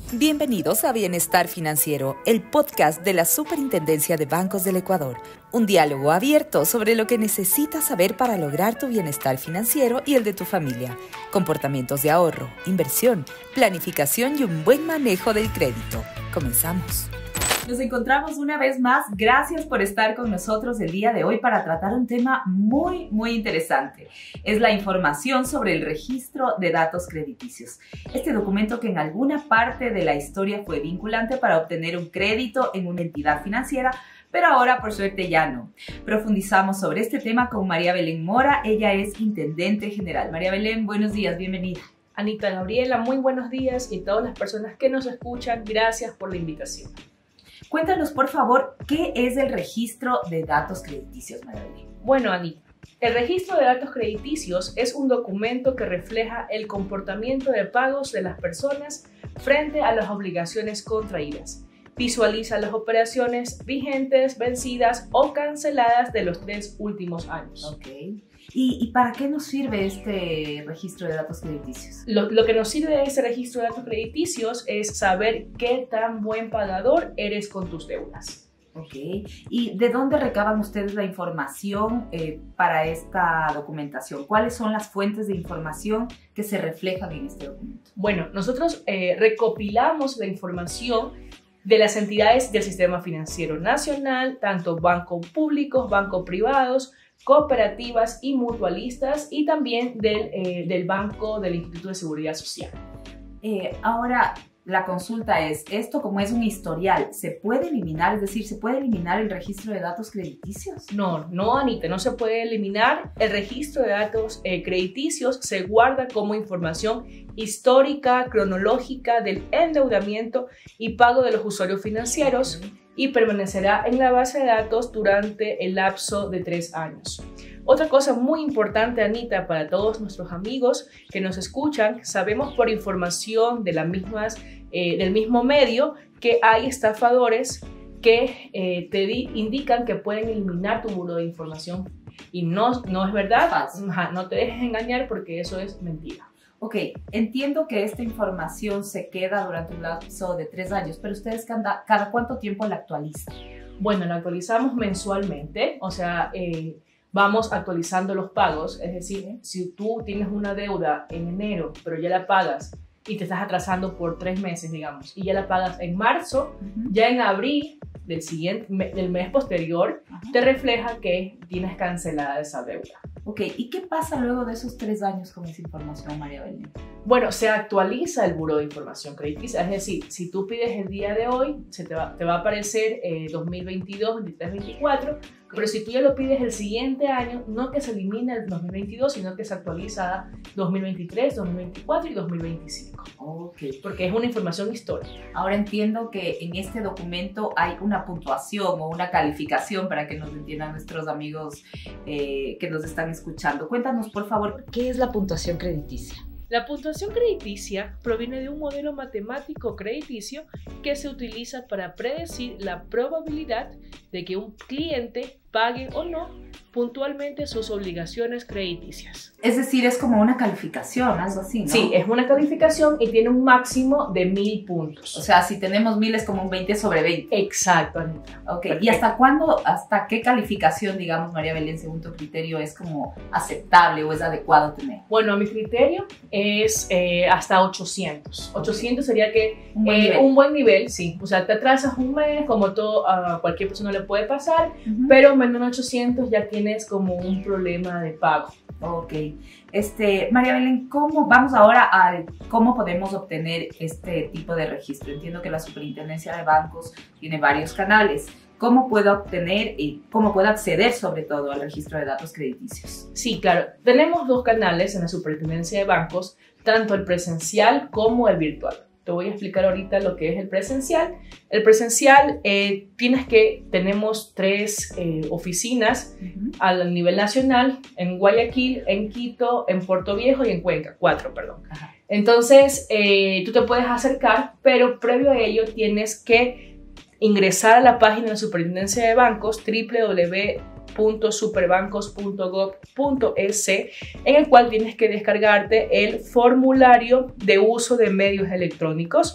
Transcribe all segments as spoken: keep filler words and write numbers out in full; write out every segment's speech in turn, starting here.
Bienvenidos a Bienestar Financiero, el podcast de la Superintendencia de Bancos del Ecuador. Un diálogo abierto sobre lo que necesitas saber para lograr tu bienestar financiero y el de tu familia. Comportamientos de ahorro, inversión, planificación y un buen manejo del crédito. Comenzamos. Nos encontramos una vez más. Gracias por estar con nosotros el día de hoy para tratar un tema muy, muy interesante. Es la información sobre el registro de datos crediticios. Este documento que en alguna parte de la historia fue vinculante para obtener un crédito en una entidad financiera, pero ahora por suerte ya no. Profundizamos sobre este tema con María Belén Mora. Ella es Intendente General. María Belén, buenos días, bienvenida. Anita, Gabriela, muy buenos días y a todas las personas que nos escuchan, gracias por la invitación. Cuéntanos, por favor, ¿qué es el registro de datos crediticios, María Belén? Bueno, Anita, el registro de datos crediticios es un documento que refleja el comportamiento de pagos de las personas frente a las obligaciones contraídas. Visualiza las operaciones vigentes, vencidas o canceladas de los tres últimos años. Ok. ¿Y, ¿Y para qué nos sirve este registro de datos crediticios? Lo, lo que nos sirve de ese registro de datos crediticios es saber qué tan buen pagador eres con tus deudas. Ok. ¿Y de dónde recaban ustedes la información eh, para esta documentación? ¿Cuáles son las fuentes de información que se reflejan en este documento? Bueno, nosotros eh, recopilamos la información de las entidades del sistema financiero nacional, tanto bancos públicos, bancos privados, cooperativas y mutualistas, y también del, eh, del Banco del Instituto de Seguridad Social. Eh, ahora, la consulta es, esto como es un historial, ¿se puede eliminar? Es decir, ¿se puede eliminar el registro de datos crediticios? No, no, Anita, no se puede eliminar. El registro de datos eh, crediticios se guarda como información histórica, cronológica del endeudamiento y pago de los usuarios financieros, y permanecerá en la base de datos durante el lapso de tres años. Otra cosa muy importante, Anita, para todos nuestros amigos que nos escuchan, sabemos por información de las mismas, eh, del mismo medio que hay estafadores que eh, te di, indican que pueden eliminar tu buro de información. Y no, no es verdad, Ajá, no te dejes engañar porque eso es mentira. Ok, entiendo que esta información se queda durante un lapso de tres años, pero ¿ustedes cada, cada cuánto tiempo la actualizan? Bueno, la actualizamos mensualmente, o sea, eh, vamos actualizando los pagos, es decir, si tú tienes una deuda en enero, pero ya la pagas y te estás atrasando por tres meses, digamos, y ya la pagas en marzo, uh-huh. ya en abril del, siguiente, del mes posterior, uh-huh. te refleja que tienes cancelada esa deuda. Ok, ¿y qué pasa luego de esos tres años con esa información, María Belén? Bueno, se actualiza el Buró de Información Crediticia, es decir, si tú pides el día de hoy, se te va, te va a aparecer eh, dos mil veintidós, veintitrés, veinticuatro, pero si tú ya lo pides el siguiente año, no que se elimine el dos mil veintidós, sino que se actualiza dos mil veintitrés, dos mil veinticuatro y dos mil veinticinco. Ok. Porque es una información histórica. Ahora entiendo que en este documento hay una puntuación o una calificación para que nos entiendan nuestros amigos eh, que nos están escuchando. Cuéntanos, por favor, ¿qué es la puntuación crediticia? La puntuación crediticia proviene de un modelo matemático crediticio que se utiliza para predecir la probabilidad de que un cliente pague o no puntualmente sus obligaciones crediticias. Es decir, es como una calificación, algo así, ¿no? Sí, es una calificación y tiene un máximo de mil puntos. O sea, si tenemos mil es como un veinte sobre veinte. Exacto, Anita. Ok, perfecto. ¿Y hasta cuándo, hasta qué calificación, digamos, María Belén, según tu criterio, es como aceptable o es adecuado tener? Bueno, a mi criterio es eh, hasta ochocientos. ochocientos sería que un buen, eh, nivel. un buen nivel, sí. O sea, te atrasas un mes, como todo, a cualquier persona le puede pasar, uh-huh. pero menos de ochocientos ya tienes como un problema de pago. Ok. Este, María Belén, ¿cómo, vamos ahora a cómo podemos obtener este tipo de registro? Entiendo que la Superintendencia de Bancos tiene varios canales. ¿Cómo puedo obtener y cómo puedo acceder sobre todo al registro de datos crediticios? Sí, claro. Tenemos dos canales en la Superintendencia de Bancos, tanto el presencial como el virtual. Te voy a explicar ahorita lo que es el presencial. El presencial, eh, tienes que, tenemos tres eh, oficinas uh-huh. a nivel nacional, en Guayaquil, en Quito, en Puerto Viejo y en Cuenca, cuatro, perdón. Uh-huh. Entonces, eh, tú te puedes acercar, pero previo a ello tienes que ingresar a la página de la Superintendencia de Bancos, doble u doble u doble u punto superbancos punto gov punto es, en el cual tienes que descargarte el formulario de uso de medios electrónicos.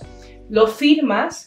lo firmas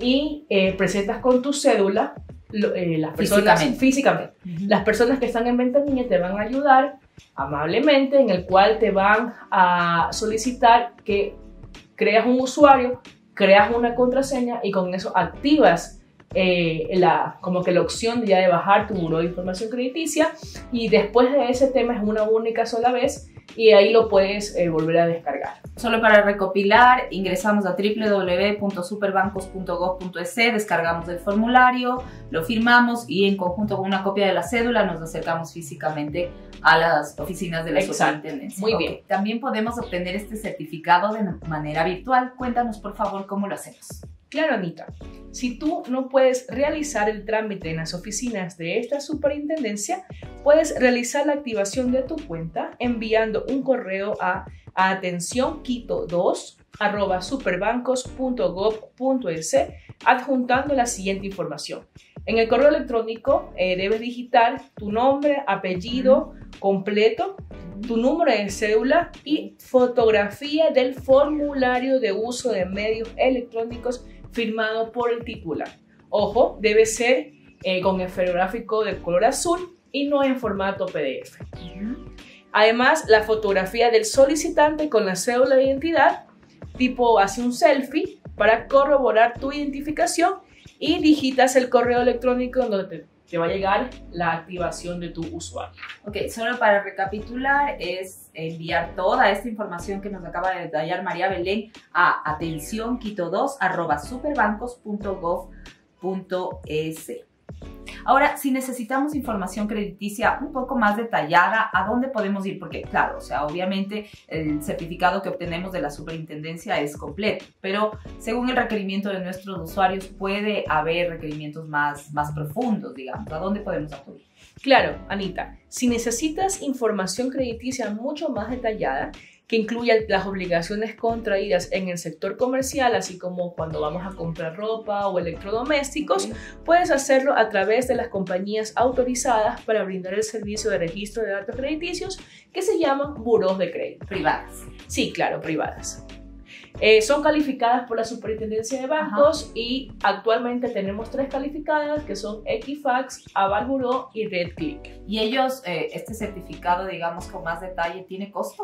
y eh, presentas con tu cédula. Lo, eh, las personas físicamente, físicamente. Uh-huh. Las personas que están en ventanilla te van a ayudar amablemente, en el cual te van a solicitar que creas un usuario, creas una contraseña y con eso activas eh, la, como que la opción ya de bajar tu buró de información crediticia, y después de ese tema es una única sola vez y ahí lo puedes eh, volver a descargar. Solo para recopilar, ingresamos a doble u doble u doble u punto superbancos punto gov punto es, descargamos el formulario, lo firmamos y en conjunto con una copia de la cédula nos acercamos físicamente a las oficinas de la superintendencia. Muy okay. bien. También podemos obtener este certificado de manera virtual. Cuéntanos, por favor, cómo lo hacemos. Claro, Anita. Si tú no puedes realizar el trámite en las oficinas de esta superintendencia, puedes realizar la activación de tu cuenta enviando un correo a atención quito dos arroba superbancos punto gov punto es adjuntando la siguiente información. En el correo electrónico eh, debes digitar tu nombre, apellido completo, tu número de cédula y fotografía del formulario de uso de medios electrónicos firmado por el titular. Ojo, debe ser eh, con esferográfico de color azul y no en formato P D F. Uh-huh. Además, la fotografía del solicitante con la cédula de identidad, tipo hace un selfie para corroborar tu identificación, y digitas el correo electrónico donde te, te va a llegar la activación de tu usuario. Ok, solo para recapitular, es enviar toda esta información que nos acaba de detallar María Belén a atención quito dos arroba superbancos punto gov punto es. Ahora, si necesitamos información crediticia un poco más detallada, ¿a dónde podemos ir? Porque, claro, o sea, obviamente el certificado que obtenemos de la superintendencia es completo, pero según el requerimiento de nuestros usuarios puede haber requerimientos más, más profundos, digamos. ¿A dónde podemos acudir? Claro, Anita, si necesitas información crediticia mucho más detallada, que incluya las obligaciones contraídas en el sector comercial, así como cuando vamos a comprar ropa o electrodomésticos, okay, puedes hacerlo a través de las compañías autorizadas para brindar el servicio de registro de datos crediticios, que se llaman burós de crédito. Privadas. Sí, claro, privadas. Eh, son calificadas por la Superintendencia de Bancos. Ajá. Y actualmente tenemos tres calificadas que son Equifax, Avalburó y RedClick. ¿Y ellos, eh, este certificado, digamos, con más detalle, tiene costo?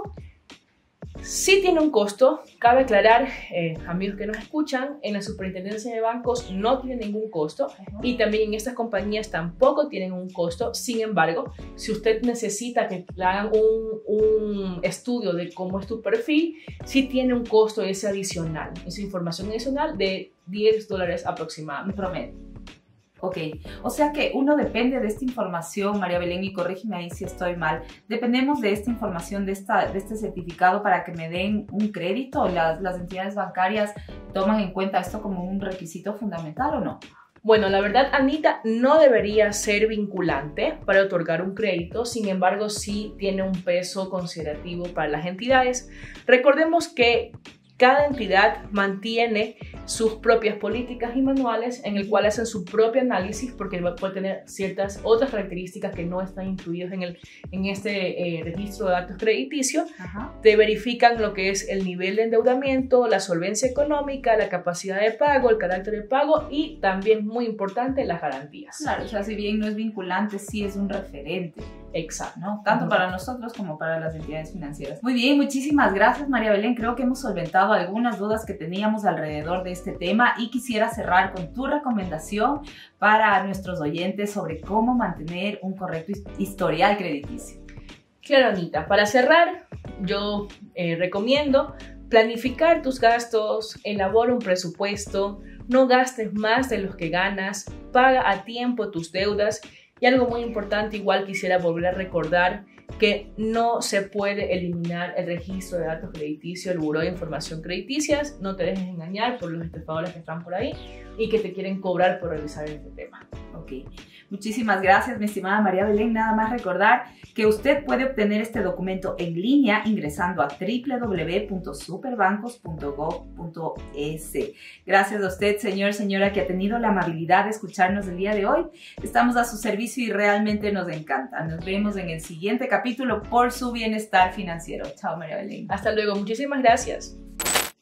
Sí tiene un costo. Cabe aclarar, eh, amigos que nos escuchan, en la Superintendencia de Bancos no tiene ningún costo. Uh-huh. Y también en estas compañías tampoco tienen un costo. Sin embargo, si usted necesita que le hagan un, un estudio de cómo es tu perfil, sí tiene un costo ese adicional, esa información adicional de diez dólares aproximadamente. Promedio. Ok, o sea que uno depende de esta información, María Belén, y corrígeme ahí si estoy mal, dependemos de esta información, de, esta, de este certificado para que me den un crédito. ¿Las, las entidades bancarias toman en cuenta esto como un requisito fundamental o no? Bueno, la verdad, Anita, no debería ser vinculante para otorgar un crédito, sin embargo, sí tiene un peso considerativo para las entidades. Recordemos que cada entidad mantiene sus propias políticas y manuales en el cual hacen su propio análisis, porque puede tener ciertas otras características que no están incluidas en, el, en este eh, registro de datos crediticios. Ajá. Te verifican lo que es el nivel de endeudamiento, la solvencia económica, la capacidad de pago, el carácter de pago y también, muy importante, las garantías. Claro, o sea, si bien no es vinculante, sí es un referente. Exacto, ¿no? Tanto para nosotros como para las entidades financieras. Muy bien, muchísimas gracias, María Belén. Creo que hemos solventado algunas dudas que teníamos alrededor de este tema y quisiera cerrar con tu recomendación para nuestros oyentes sobre cómo mantener un correcto historial crediticio. Claro, Anita. Para cerrar, yo eh, recomiendo planificar tus gastos, elabora un presupuesto, no gastes más de los que ganas, paga a tiempo tus deudas. Y algo muy importante, igual quisiera volver a recordar que no se puede eliminar el registro de datos crediticios, el buró de información crediticias. No te dejes engañar por los estafadores que están por ahí y que te quieren cobrar por revisar este tema. Ok, muchísimas gracias, mi estimada María Belén. Nada más recordar que usted puede obtener este documento en línea ingresando a doble u doble u doble u punto superbancos punto gov punto es. Gracias a usted, señor, señora, que ha tenido la amabilidad de escucharnos el día de hoy. Estamos a su servicio y realmente nos encanta. Nos vemos en el siguiente capítulo por su bienestar financiero. Chao, María Belén. Hasta luego. Muchísimas gracias.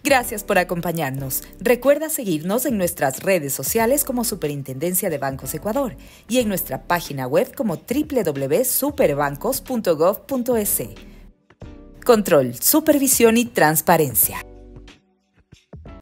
Gracias por acompañarnos. Recuerda seguirnos en nuestras redes sociales como Superintendencia de Bancos Ecuador y en nuestra página web como doble u doble u doble u punto superbancos punto gov punto es. Control, supervisión y transparencia.